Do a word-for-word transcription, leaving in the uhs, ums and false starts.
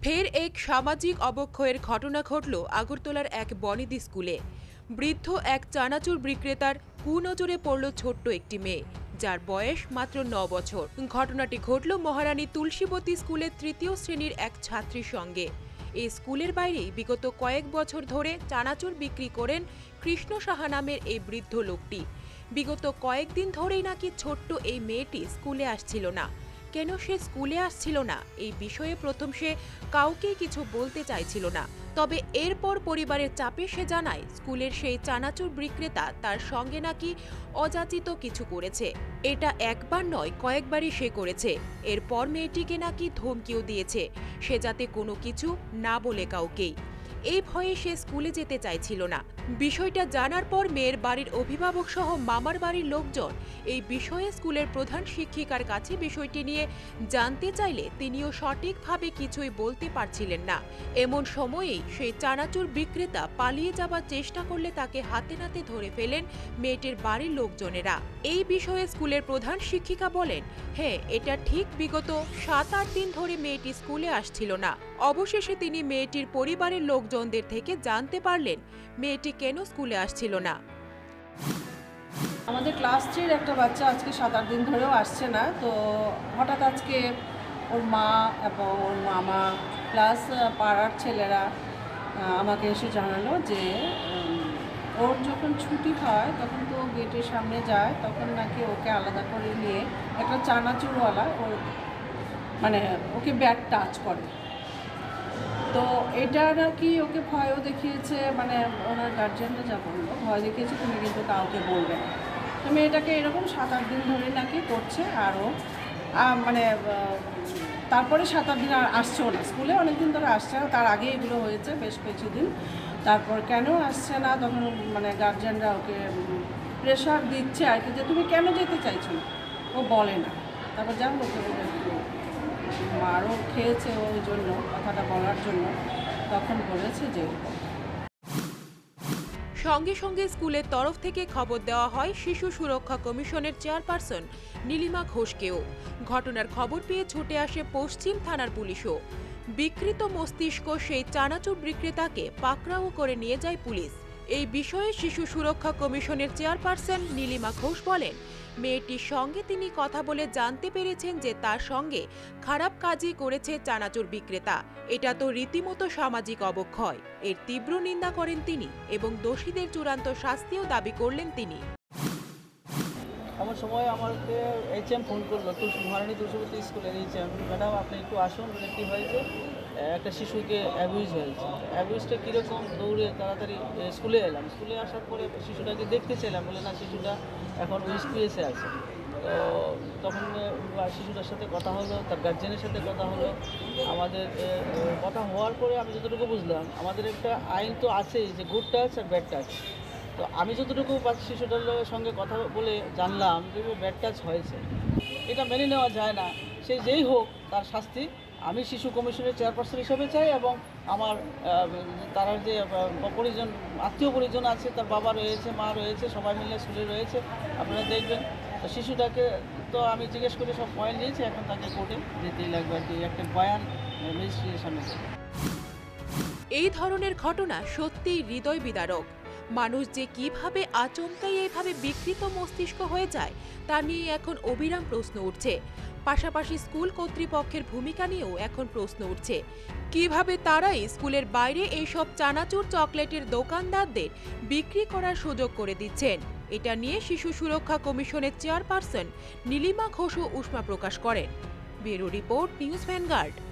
ফের এক সামাজিক অবক্ষয়ের ঘটনা ঘটল আগরতলার এক বনেদি স্কুলে। বৃদ্ধ এক চানাচুর বিক্রেতার কুনজরে পড়ল ছোট্ট একটি মেয়ে, যার বয়স মাত্র ন বছর। ঘটনাটি ঘটল মহারানী তুলসীবতী স্কুলের তৃতীয় শ্রেণীর এক ছাত্রীর সঙ্গে। এই স্কুলের বাইরেই বিগত কয়েক বছর ধরে চানাচুর বিক্রি করেন কৃষ্ণ সাহা নামের এই বৃদ্ধ লোকটি। বিগত কয়েকদিন ধরেই নাকি ছোট্ট এই মেয়েটি স্কুলে আসছিল না। কেন সে স্কুলে আসছিল না এই বিষয়ে প্রথম সে কাউকেই কিছু বলতে চাইছিল না। তবে এরপর পরিবারের চাপে সে জানায় স্কুলের সেই চানাচুর বিক্রেতা তার সঙ্গে নাকি অযাচিত কিছু করেছে। এটা একবার নয়, কয়েকবারই সে করেছে। এরপর মেয়েটিকে নাকি ধমকিও দিয়েছে সে যাতে কোনো কিছু না বলে কাউকেই। এই ভয়ে সে স্কুলে যেতে চাইছিল না। বিষয়টা জানার পর মেয়ের বাড়ির অভিভাবক সহ মামার বাড়ির লোকজন এই বিষয়ে স্কুলের প্রধান শিক্ষিকার কাছে বিষয়টি নিয়ে জানতে চাইলে তিনিও সঠিকভাবে কিছুই বলতে পারছিলেন না। এমন সময়েই সেই চানাচুর বিক্রেতা পালিয়ে যাবার চেষ্টা করলে তাকে হাতে নাতে ধরে ফেলেন মেয়েটির বাড়ির লোকজনেরা। এই বিষয়ে স্কুলের প্রধান শিক্ষিকা বলেন, হ্যাঁ, এটা ঠিক, বিগত সাত আট দিন ধরে মেয়েটি স্কুলে আসছিল না। অবশেষে তিনি মেয়েটির পরিবারের লোকজনদের থেকে জানতে পারলেন মেয়েটি কেন স্কুলে আসছিল না। আমাদের ক্লাস থ্রির একটা বাচ্চা আজকে সাত আট দিন ধরেও আসছে না। তো হঠাৎ আজকে ওর মা এবং ওর মামা প্লাস পাড়ার ছেলেরা আমাকে এসে জানালো যে ওর যখন ছুটি হয় তখন তো গেটের সামনে যায়, তখন নাকি ওকে আলাদা করে নিয়ে একটা চানাচুরওয়ালা ওর মানে ওকে ব্যাড টাচ করে। তো এটা নাকি ওকে ভয়ও দেখিয়েছে, মানে ওনার গার্জিয়ানরা যা বললো, ভয় দেখিয়েছে তুমি কিন্তু কাউকে বলবে না। তো মেয়েটাকে এরকম সাত আট দিন ধরে নাকি করছে। আরও মানে তারপরে সাত আট দিন আর আসছেও না স্কুলে, অনেকদিন ধরে আসছে না। তার আগে এগুলো হয়েছে বেশ কিছুদিন। তারপর কেন আসছে না তখন মানে গার্জিয়ানরা ওকে প্রেশার দিচ্ছে আর কি, যে তুমি কেন যেতে চাইছো না, ও বলে না। তারপর যা লোকে মারও খেয়েছে ওই জন্য, কথাটা বলার জন্য, তখন বলেছে যে। সঙ্গে সঙ্গে স্কুলের তরফ থেকে খবর দেওয়া হয় শিশু সুরক্ষা কমিশনের চেয়ারপারসন নীলিমা ঘোষকেও। ঘটনার খবর পেয়ে ছুটে আসে পশ্চিম থানার পুলিশও। বিকৃত মস্তিষ্ক সেই চানাচুর বিক্রেতাকে পাকড়াও করে নিয়ে যায় পুলিশ। এই বিষয়ে শিশু সুরক্ষা কমিশনের চেয়ারপারসন নীলিমা ঘোষ বলেন, মেয়েটির সঙ্গে তিনি কথা বলে জানতে পেরেছেন যে তার সঙ্গে খারাপ কাজই করেছে চানাচুর বিক্রেতা। এটা তো রীতিমতো সামাজিক অবক্ষয়। এর তীব্র নিন্দা করেন তিনি এবং দোষীদের চূড়ান্ত শাস্তিও দাবি করলেন তিনি। এমন সময় আমাকে এইচএম ফোন করলো, তুলসী মহারানী তুলসীবতী স্কুলের এইচএম, ম্যাডাম আপনি একটু আসুন, কী হয়েছে। একটা শিশুকে অ্যাবিউজ হয়েছে। অ্যাবিউজটা কীরকম, দৌড়ে তাড়াতাড়ি স্কুলে এলাম। স্কুলে আসার পরে শিশুটাকে দেখতে চাইলাম, বলে না শিশুটা এখন উইসপিএসে আছে। তো তখন শিশুটার সাথে কথা হলো, তার গার্জেনের সাথে কথা হলো। আমাদের কথা হওয়ার পরে আমি যতটুকু বুঝলাম, আমাদের একটা আইন তো আছেই যে গুড টাচ আর ব্যাড টাচ। তো আমি যতটুকু শিশুটার সঙ্গে কথা বলে জানলাম যে ব্যাড টাচ হয়েছে, এটা মেনে নেওয়া যায় না। সে যেই হোক তার শাস্তি আমি শিশু কমিশনের চেয়ারপারসন হিসেবে চাই, এবং আমার তার যে পরিজন আত্মীয় পরিজন আছে, তার বাবা রয়েছে, মা রয়েছে, সবাই মিলে স্কুলে রয়েছে, আপনারা দেখবেন। তো শিশুটাকে তো আমি জিজ্ঞেস করে সব পয়েন্ট নিয়েছি, এখন তাকে কোর্টে যেতেই লাগবে আর কি, একটা বয়ান ম্যাজিস্ট্রেটের সামনে। এই ধরনের ঘটনা সত্যিই হৃদয় বিদারক। মানুষ যে কিভাবে আচমকাই এইভাবে বিকৃত মস্তিষ্ক হয়ে যায় তা নিয়ে এখন অবিরাম প্রশ্ন উঠছে। পাশাপাশি স্কুল কর্তৃপক্ষের ভূমিকা নিয়েও এখন প্রশ্ন উঠছে, কিভাবে তারাই স্কুলের বাইরে এইসব চানাচুর চকলেটের দোকানদারদের বিক্রি করার সুযোগ করে দিচ্ছেন। এটা নিয়ে শিশু সুরক্ষা কমিশনের চেয়ারপারসন নীলিমা ঘোষও উষ্মা প্রকাশ করেন। Bureau report, News vanguard.